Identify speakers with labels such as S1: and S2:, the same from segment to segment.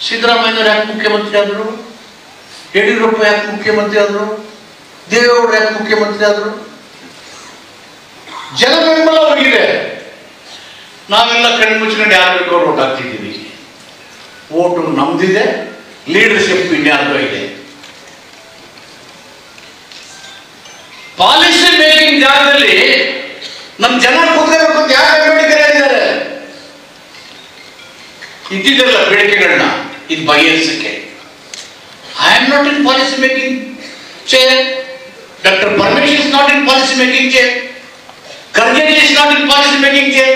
S1: ಸಿದ್ದರಾಮಯ್ಯನವರು ಯಾಕೆ ಮುಖ್ಯಮಂತ್ರಿ ಆದರು? ಯಡಿಯೂರಪ್ಪ ಯಾಕೆ ಮುಖ್ಯಮಂತ್ರಿ ಆದರು? ದೇವೇಗೌಡರು ಯಾಕೆ ಮುಖ್ಯಮಂತ್ರಿ ಆದರು? ಜನ ಬೆಂಬಲ ಹೋಗಿದೆ. ನಾವೆಲ್ಲ ಕಣ್ಣು ಮುಚ್ಚಿಕೊಂಡು ಯಾರು ಬೇಕೋ ಓಟ್ ಹಾಕ್ತಿದ್ದೀವಿ. ಓಟು ನಮ್ದಿದೆ, ಲೀಡರ್ಶಿಪ್ ಇನ್ಯಾರ್ದೋ ಇದೆ. ಪಾಲಿಸಿ ಮೇಕಿಂಗ್ ಜಾಗದಲ್ಲಿ ನಮ್ಮ ಜನ ಕೂತ್ಕೋಬೇಕು ಅಂತ ಯಾರು ಬೇಡಿಕೆ ಹೇಳಿದ್ದಾರೆ? ಇದ್ದಿದ್ದಲ್ಲ ಬೇಡಿಕೆಗಳನ್ನ ಇದು ಬಗೆಹರಿಸಕ್ಕೆ. I am not in policy making chair. Doctor Paramesh is not in policy making chair. Kargey is not in policy making chair.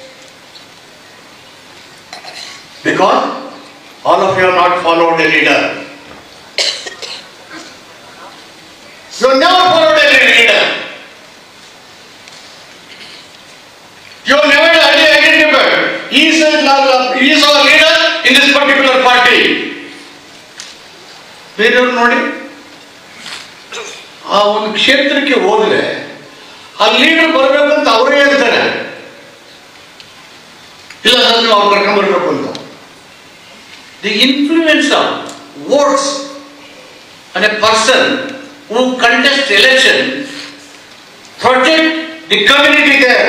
S1: Because all of you have not followed a leader. You never followed a leader. You never identified. He is our leader in this particular party. ಬೇರೆಯವ್ರು ನೋಡಿ, ಆ ಒಂದು ಕ್ಷೇತ್ರಕ್ಕೆ ಹೋದ್ರೆ ಆ leader ಬರಬೇಕು ಅಂತ ಅವರೇ ಹೇಳ್ತಾರೆ. ಇಲ್ಲ ಸರ್, ನೀವು ಅವ್ರು ಕರ್ಕೊಂಡು ಬರಬೇಕು ಅಂತ. The influence of votes on a person who contest election protect the community there.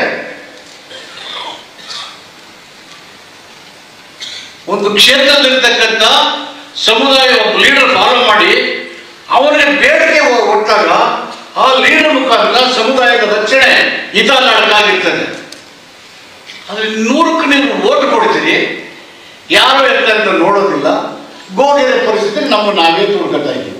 S1: ಒಂದು ಕ್ಷೇತ್ರದಲ್ಲಿರ್ತಕ್ಕಂಥ ಸಮುದಾಯ ಒಬ್ಬ ಲೀಡರ್ ಫಾಲೋ ಮಾಡಿ ಅವರಿಗೆ ಬೇಡಿಕೆ ಕೊಟ್ಟಾಗ ಆ ಲೀಡರ್ ಮುಖಾಂತರ ಸಮುದಾಯದ ರಕ್ಷಣೆ ಹಿತಲಾಡಲಾಗಿರ್ತದೆ. ಆದರೆ 100ಕ್ಕೆ ನೀವು ಓಟ್ ಕೊಡ್ತೀರಿ, ಯಾರು ಎತ್ತ ಅಂತ ನೋಡೋದಿಲ್ಲ. ಗೋಡೆಯ ಪರಿಸ್ಥಿತಿ ನಮ್ಮ ನಾವೇ ತುಳ್ಕೊತಾ ಇದ್ದೀವಿ.